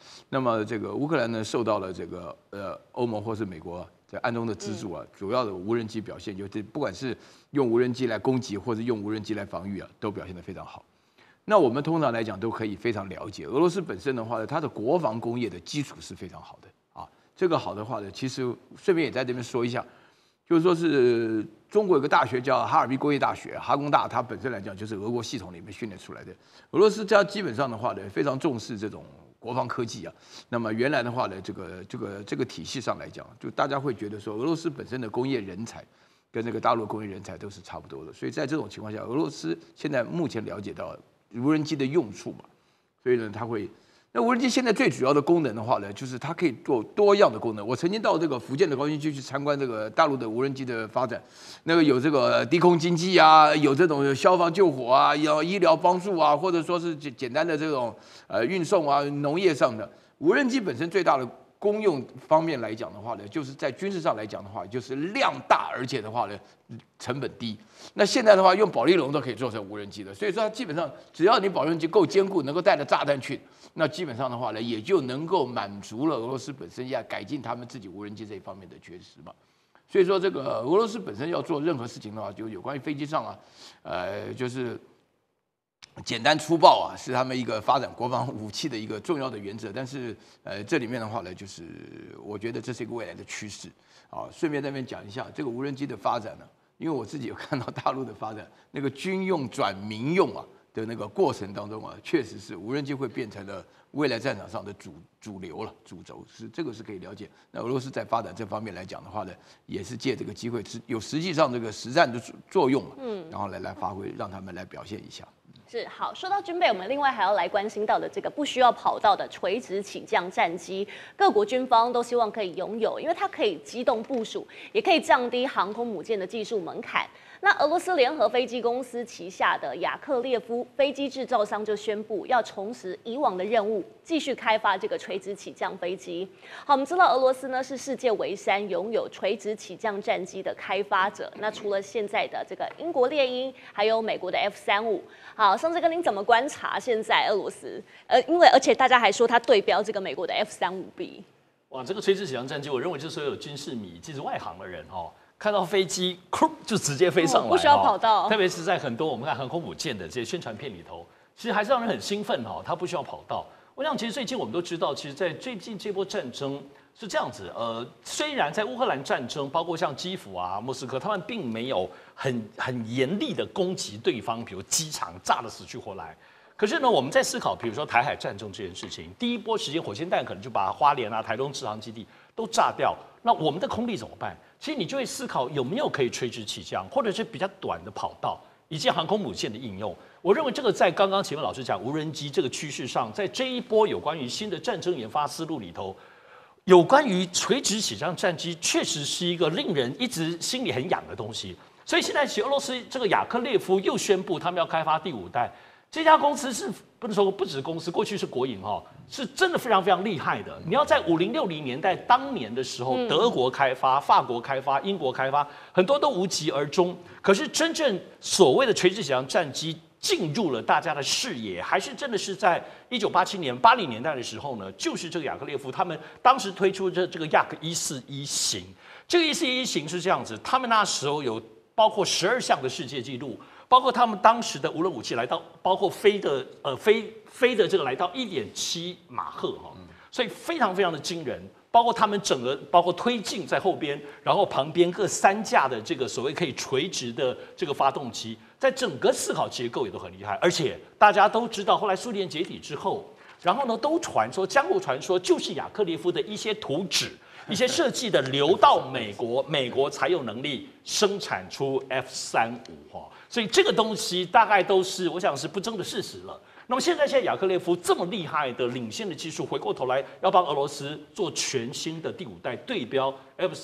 那么这个乌克兰呢，受到了这个欧盟或是美国在暗中的资助啊，主要的无人机表现，就是不管是用无人机来攻击，或者用无人机来防御啊，都表现得非常好。那我们通常来讲都可以非常了解，俄罗斯本身的话呢，它的国防工业的基础是非常好的啊。这个好的话呢，其实顺便也在这边说一下，就是说是中国有个大学叫哈尔滨工业大学，哈工大，它本身来讲就是俄国系统里面训练出来的。俄罗斯它基本上的话呢，非常重视这种国防科技啊。那么原来的话呢，这个体系上来讲，就大家会觉得说，俄罗斯本身的工业人才跟这个大陆工业人才都是差不多的。所以在这种情况下，俄罗斯现在目前了解到无人机的用处嘛，所以呢，它会。那无人机现在最主要的功能的话呢，就是它可以做多样的功能。我曾经到这个福建的高新区去参观这个大陆的无人机的发展，那个有这个低空经济啊，有这种消防救火啊，有医疗帮助啊，或者说是简单的这种运送啊，农业上的无人机本身最大的功用方面来讲的话呢，就是在军事上来讲的话，就是量大，而且的话呢，成本低。那现在的话，用保丽龙都可以做成无人机的，所以说它基本上只要你保丽龙机够坚固，能够带着炸弹去，那基本上的话呢，也就能够满足了俄罗斯本身要改进他们自己无人机这一方面的缺失嘛。所以说，这个俄罗斯本身要做任何事情的话，就有关于飞机上啊，就是简单粗暴啊，是他们一个发展国防武器的一个重要的原则。但是，这里面的话呢，就是我觉得这是一个未来的趋势啊。顺便在那边讲一下这个无人机的发展呢，因为我自己有看到大陆的发展，那个军用转民用啊的那个过程当中啊，确实是无人机会变成了未来战场上的主流了，主轴是这个是可以了解。那俄罗斯在发展这方面来讲的话呢，也是借这个机会有实际上这个实战的作用嘛，然后来发挥，让他们来表现一下。 是好，说到军备，我们另外还要来关心到的这个不需要跑道的垂直起降战机，各国军方都希望可以拥有，因为它可以机动部署，也可以降低航空母舰的技术门槛。那俄罗斯联合飞机公司旗下的雅克列夫飞机制造商就宣布要重拾以往的任务，继续开发这个垂直起降飞机。好，我们知道俄罗斯呢是世界唯三拥有垂直起降战机的开发者。那除了现在的这个英国猎鹰，还有美国的 F-35。好，上次跟您怎么观察现在俄罗斯？因为而且大家还说它对标这个美国的 F-35B。 哇，这个垂直起降战机，我认为就是所有军事迷，即使外行的人看到飞机就直接飞上来， 不需要跑道。 特别是在很多我们看航空母舰的这些宣传片里头，其实还是让人很兴奋它不需要跑道。我想，其实最近我们都知道，其实，在最近这波战争是这样子。虽然在乌克兰战争，包括像基辅啊、莫斯科，他们并没有很严厉的攻击对方，比如机场炸得死去活来。可是呢，我们在思考，比如说台海战争这件事情，第一波时间火箭弹可能就把花莲啊、台东制航基地都炸掉，那我们的空力怎么办？其实你就会思考有没有可以垂直起降，或者是比较短的跑道，以及航空母舰的应用。我认为这个在刚刚前面老师讲无人机这个趋势上，在这一波有关于新的战争研发思路里头，有关于垂直起降战机，确实是一个令人一直心里很痒的东西。所以现在，俄罗斯这个雅克列夫又宣布他们要开发第5代。这家公司是不能说不止公司，过去是国营是真的非常非常厉害的。你要在50、60年代当年的时候，德国开发、法国开发、英国开发，很多都无疾而终。可是真正所谓的垂直起降战机进入了大家的视野，还是真的是在1987年、80年代的时候呢，就是这个雅克列夫他们当时推出的这个雅克141型。这个141型是这样子，他们那时候有包括12项的世界纪录。包括他们当时的无人武器来到，包括飞的这个来到1.7马赫所以非常非常的惊人。包括他们整个包括推进在后边，然后旁边各3架的这个所谓可以垂直的这个发动机，在整个思考结构也都很厉害。而且大家都知道，后来苏联解体之后，然后呢都江湖传说就是雅克列夫的一些图纸。一些设计的流到美国，美国才有能力生产出 F-35所以这个东西大概都是我想是不争的事实了。那么现在雅克列夫这么厉害的领先的技术，回过头来要帮俄罗斯做全新的第5代对标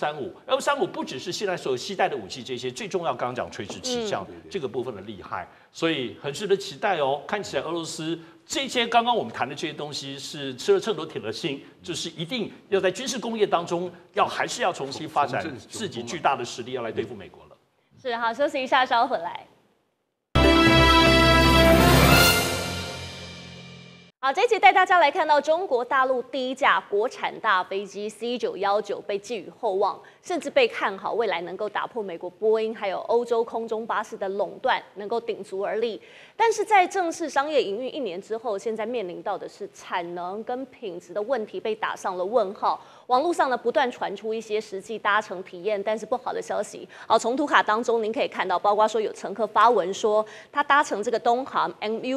F-35 不只是现在所有携带的武器这些，最重要刚刚讲垂直起降这个部分的厉害，所以很值得期待看起来俄罗斯这些刚刚我们谈的这些东西是吃了秤砣铁了心，就是一定要在军事工业当中还是要重新发展自己巨大的实力，要来对付美国了。 是好，休息一下，稍后回来。 好，这一集带大家来看到中国大陆第一架国产大飞机 C919被寄予厚望，甚至被看好未来能够打破美国波音还有欧洲空中巴士的垄断，能够鼎足而立。但是在正式商业营运1年之后，现在面临到的是产能跟品质的问题被打上了问号。网络上呢不断传出一些实际搭乘体验但是不好的消息。好，从图卡当中您可以看到，包括说有乘客发文说，他搭乘这个东航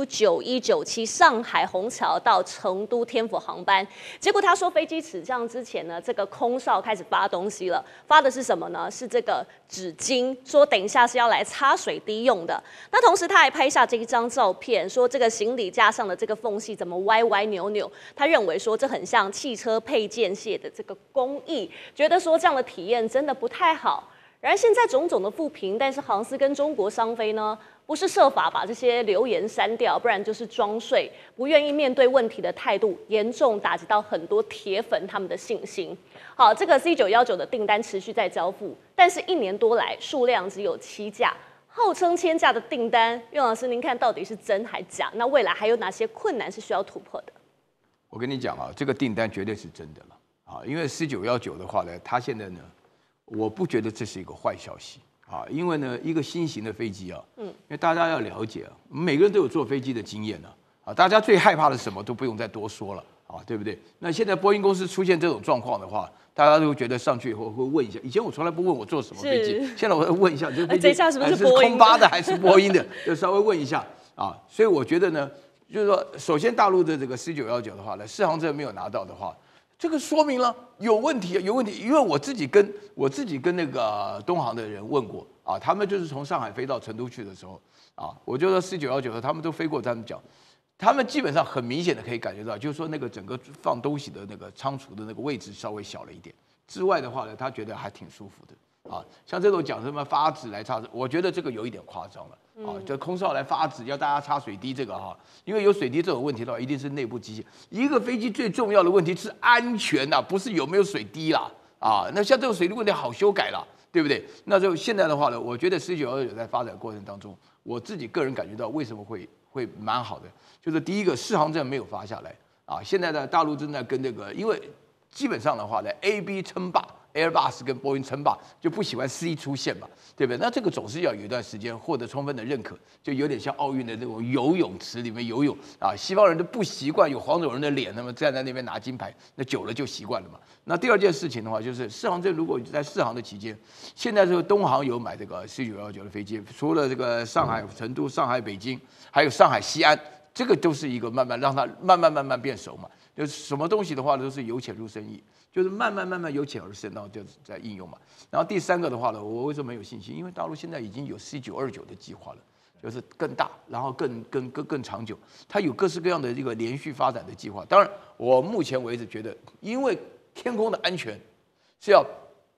MU9197上海虹桥到成都天府航班，结果他说飞机起降之前呢，这个空少开始发东西了，发的是什么呢？是这个纸巾，说等一下是要来擦水滴用的。那同时他还拍下这一张照片，说这个行李架上的这个缝隙怎么歪歪扭扭，他认为说这很像汽车配件械的这个工艺，觉得说这样的体验真的不太好。然而现在种种的负评，但是航司跟中国商飞呢，不是设法把这些留言删掉，不然就是装睡，不愿意面对问题的态度，严重打击到很多铁粉他们的信心。好，这个 C919的订单持续在交付，但是1年多来数量只有7架，号称1000架的订单，岳老师您看到底是真还假？那未来还有哪些困难是需要突破的？ 我跟你讲啊，这个订单绝对是真的了啊，因为 C919的话呢，它现在呢，我不觉得这是一个坏消息啊，因为呢，一个新型的飞机啊，因为大家要了解啊，每个人都有坐飞机的经验呢啊，大家最害怕的什么都不用再多说了啊，对不对？那现在波音公司出现这种状况的话，大家都觉得上去以后会问一下，以前我从来不问我坐什么飞机，现在我要问一下这个飞机是空巴的还是波音的，就稍微问一下啊，所以我觉得呢，就是说，首先大陆的这个 C919的话呢，适航证没有拿到的话。这个说明了有问题，有问题，因为我自己跟那个东航的人问过啊，他们就是从上海飞到成都去的时候啊，我就说 C919他们都飞过，他们讲，他们基本上很明显的可以感觉到，就是说那个整个放东西的那个仓储的那个位置稍微小了一点，之外的话呢，他觉得还挺舒服的啊。像这种讲什么发纸来擦，我觉得这个有一点夸张了。啊，就空少来发纸，要大家擦水滴这个哈，因为有水滴这种问题的话，一定是内部机械。一个飞机最重要的问题是安全呐，不是有没有水滴啦。啊，那像这种水滴问题好修改了，对不对？那就现在的话呢，我觉得C919在发展过程当中，我自己个人感觉到为什么会蛮好的，就是第一个适航证没有发下来啊，现在呢大陆正在跟这个，因为基本上的话呢 ，A、B 称霸。Airbus 跟波音称霸就不喜欢 C 出现嘛，对不对？那这个总是要有一段时间获得充分的认可，就有点像奥运的那种游泳池里面游泳啊，西方人都不习惯有黄种人的脸，那么站在那边拿金牌，那久了就习惯了嘛。那第二件事情的话，就是适航证如果在适航的期间，现在这个东航有买这个 C919的飞机，除了这个上海、成都、上海、北京，还有上海、西安，这个都是一个慢慢让它慢慢变熟嘛。就是什么东西的话都是由浅入深意。就是慢慢由浅而深，然后就在应用嘛。然后第三个的话呢，我为什么没有信心？因为大陆现在已经有 C929的计划了，就是更大，然后更长久，它有各式各样的这个连续发展的计划。当然，我目前为止觉得，因为天空的安全是要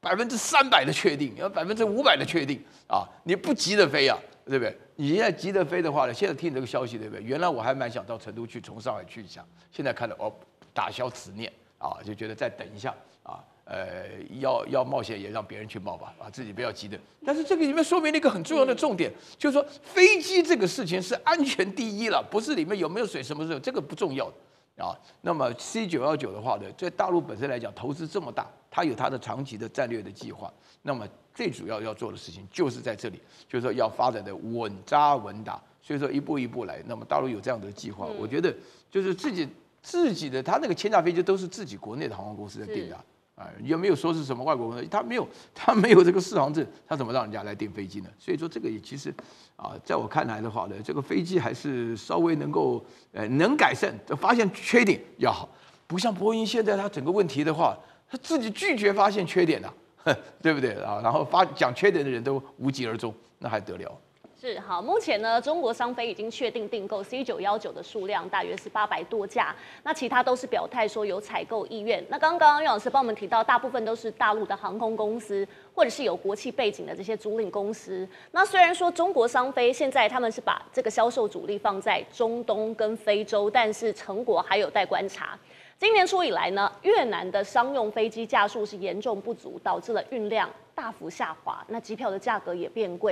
300%的确定，要500%的确定啊，你不急着飞啊，对不对？你现在急着飞的话呢，现在听你这个消息，对不对？原来我还蛮想到成都去，从上海去一下，现在看到打消此念。啊，就觉得再等一下啊，要冒险也让别人去冒吧，啊，自己不要急的。但是这个里面说明了一个很重要的重点，就是说飞机这个事情是安全第一了，不是里面有没有水什么时候，这个不重要的啊。那么 C919的话呢，在大陆本身来讲，投资这么大，它有它的长期的战略的计划。那么最主要做的事情就是在这里，就是说要发展的稳扎稳打，所以说一步一步来。那么大陆有这样的计划，我觉得就是自己的，他那个1000架飞机都是自己国内的航空公司在订的啊，有没有说是什么外国公司？他没有这个适航证，他怎么让人家来订飞机呢？所以说这个也其实啊，在我看来的话呢，这个飞机还是稍微能够能改善，发现缺点要好，不像波音现在它整个问题的话，他自己拒绝发现缺点的，对不对啊？然后讲缺点的人都无疾而终，那还得了？ 是好，目前呢，中国商飞已经确定订购 C919的数量大约是800多架，那其他都是表态说有采购意愿。那刚刚岳老师帮我们提到，大部分都是大陆的航空公司，或者是有国际背景的这些租赁公司。那虽然说中国商飞现在他们是把这个销售主力放在中东跟非洲，但是成果还有待观察。今年初以来呢，越南的商用飞机架数是严重不足，导致了运量大幅下滑，那机票的价格也变贵了。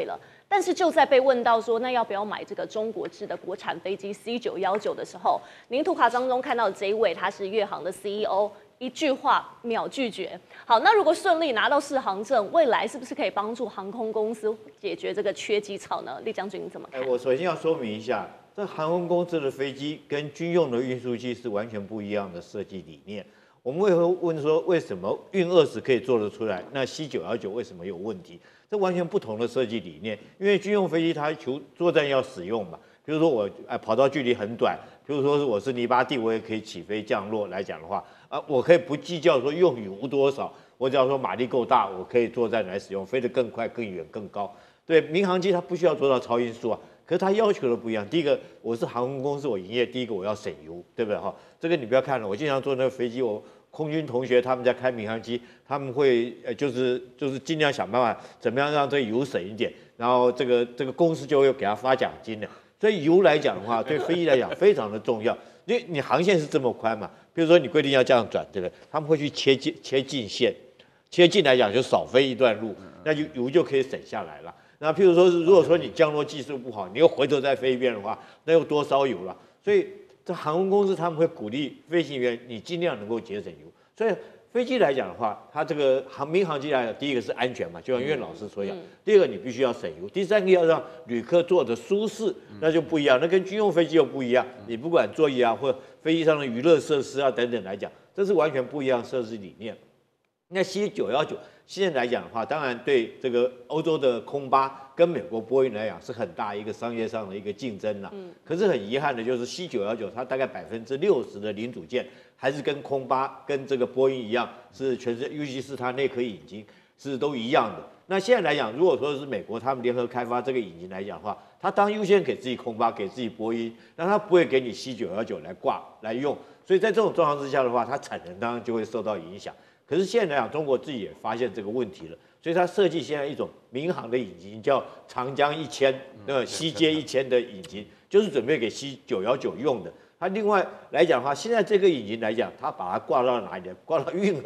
但是就在被问到说那要不要买这个中国制的国产飞机 C919的时候，您图卡当中看到的这一位他是越航的 CEO。一句话秒拒绝。好，那如果顺利拿到适航证，未来是不是可以帮助航空公司解决这个缺机潮呢？厉将军，你怎么看？ 我首先要说明一下，这航空公司的飞机跟军用的运输机是完全不一样的设计理念。我们会问说，为什么运20可以做得出来，那 C919为什么有问题？这完全不同的设计理念。因为军用飞机它求作战要使用嘛，比如说我跑道距离很短，比如说我是泥巴地，我也可以起飞降落来讲的话。我可以不计较说用油多少，我只要说马力够大，我可以作战来使用，飞得更快、更远、更高。对，民航机它不需要做到超音速啊，可是它要求的不一样。第一个，我是航空公司，我营业，第一个我要省油，对不对哈？这个你不要看了，我经常坐那个飞机，我空军同学他们在开民航机，他们会就是尽量想办法怎么样让这个油省一点，然后这个公司就会给他发奖金的。所以油来讲的话，对飞机来讲非常的重要，因为你航线是这么宽嘛。比如说你规定要这样转，对不对？他们会去切近线，切近来讲就少飞一段路，那油就可以省下来了。那譬如说，如果说你降落技术不好，你又回头再飞一遍的话，那又多烧油了。所以这航空公司他们会鼓励飞行员你尽量能够节省油。所以飞机来讲的话，它这个民航机来讲，第一个是安全嘛，就像岳老师说一样；第二个你必须要省油；第三个要让旅客坐得舒适，那就不一样。那跟军用飞机又不一样，你不管座椅啊或飞机上的娱乐设施啊等等来讲，这是完全不一样的设置理念。那 C919现在来讲的话，当然对这个欧洲的空巴跟美国波音来讲是很大一个商业上的一个竞争啦。可是很遗憾的就是 C919它大概60%的零组件还是跟空巴跟这个波音一样，是全是，尤其是它那颗引擎是都一样的。那现在来讲，如果说是美国他们联合开发这个引擎来讲的话，它当优先给自己空巴，给自己波音，那它不会给你 C919来用。所以在这种状况之下的话，它产能当然就会受到影响。可是现在来讲，中国自己也发现这个问题了，所以它设计现在一种民航的引擎，叫长江1000，西街1000的引擎，就是准备给 C919用的。它另外来讲的话，现在这个引擎来讲，它把它挂到哪里呢？挂到运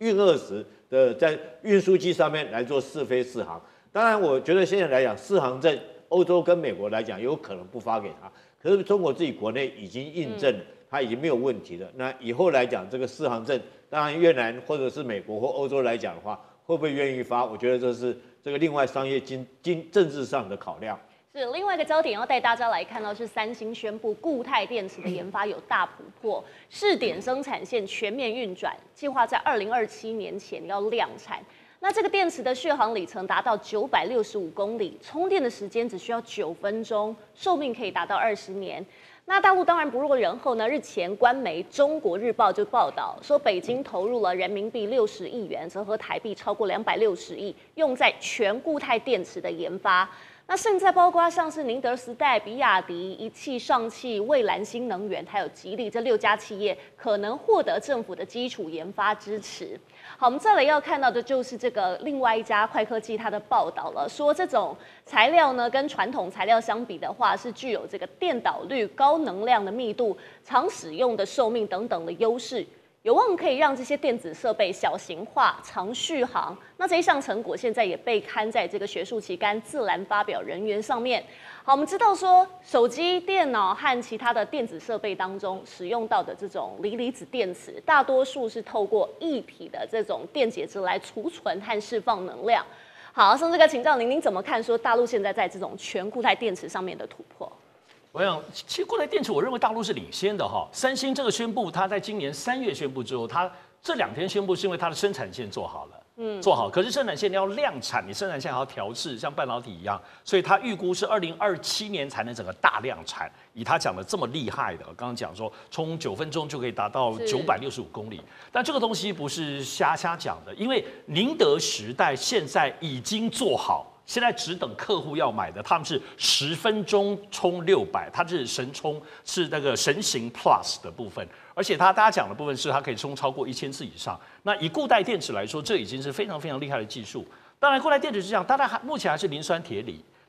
20的在运输机上面来做试飞试航。当然，我觉得现在来讲，试航证欧洲跟美国来讲有可能不发给他，可是中国自己国内已经印证了，它已经没有问题了。那以后来讲，这个试航证，当然越南或者是美国或欧洲来讲的话，会不会愿意发？我觉得这是这个另外商业政治上的考量。 是另外一个焦点要带大家来看到，是三星宣布固态电池的研发有大突破，试点生产线全面运转，计划在2027年前要量产。那这个电池的续航里程达到965公里，充电的时间只需要9分钟，寿命可以达到20年。那大陆当然不落人后呢，日前官媒《中国日报》就报道说，北京投入了人民币60亿元，折合台币超过260亿，用在全固态电池的研发。那现在包括像是宁德时代、比亚迪、一汽、上汽、蔚蓝新能源，还有吉利这6家企业可能获得政府的基础研发支持。好，我们再来要看到的就是这个另外一家快科技它的报道了，说这种材料呢跟传统材料相比的话，是具有这个电导率、高能量的密度、长使用的寿命等等的优势。有望可以让这些电子设备小型化、长续航。那这一项成果现在也被刊在这个学术期刊《自然》发表人员上面。好，我们知道说，手机、电脑和其他的电子设备当中使用到的这种锂离子电池，大多数是透过液体的这种电解质来储存和释放能量。好，从这个请教您怎么看说大陆现在在这种全固态电池上面的突破？ 我想，其实固态电池，我认为大陆是领先的哈。三星这个宣布，它在今年3月宣布之后，它这2天宣布是因为它的生产线做好了，做好。可是生产线你要量产，你生产线还要调制，像半导体一样，所以它预估是2027年才能整个大量产。以他讲的这么厉害的，刚刚讲说充9分钟就可以达到965公里，但这个东西不是瞎讲的，因为宁德时代现在已经做好。现在只等客户要买的，他们是10分钟充600，它是神充，是那个神行 Plus 的部分，而且大家讲的部分是它可以充超过1000次以上。那以固态电池来说，这已经是非常非常厉害的技术。当然，固态电池是这样，当然目前还是磷酸铁锂，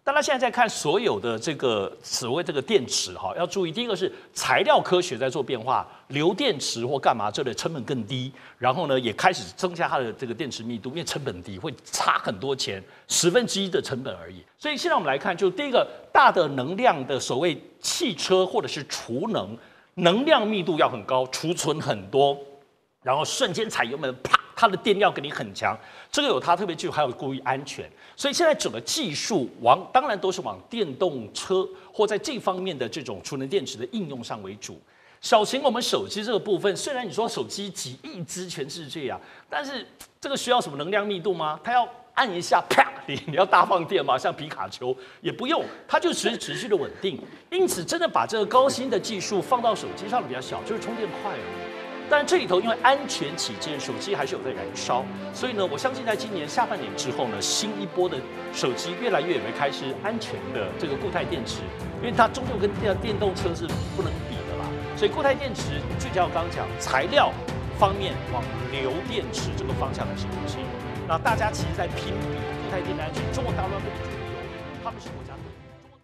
大家现在在看所有的这个所谓这个电池哈，要注意，第一个是材料科学在做变化，铀电池或干嘛这类成本更低，然后呢也开始增加它的这个电池密度，因为成本低，会差很多钱，1/10的成本而已。所以现在我们来看，就第一个大的能量的所谓汽车或者是储能，能量密度要很高，储存很多，然后瞬间踩油门，啪，它的电量给你很强，这个有它特别技术，还有顾虑安全。所以现在整个技术当然都是往电动车或在这方面的这种储能电池的应用上为主。小型我们手机这个部分，虽然你说手机几亿只全世界啊，但是这个需要什么能量密度吗？它要按一下，啪，你要大放电吗？像皮卡丘也不用，它就持续的稳定。因此，真的把这个高新的技术放到手机上的比较小，就是充电快而已。但这里头因为安全起见，手机还是有在燃烧，所以呢，我相信在今年下半年之后呢，新一波的手机越来越会开始安全的这个固态电池，因为它终究跟电动车是不能比的啦。所以固态电池聚焦刚刚讲材料方面往铀电池这个方向来使用。那大家其实在拼比固态电池安全，中国大陆要跟你拼铀，他们是国家。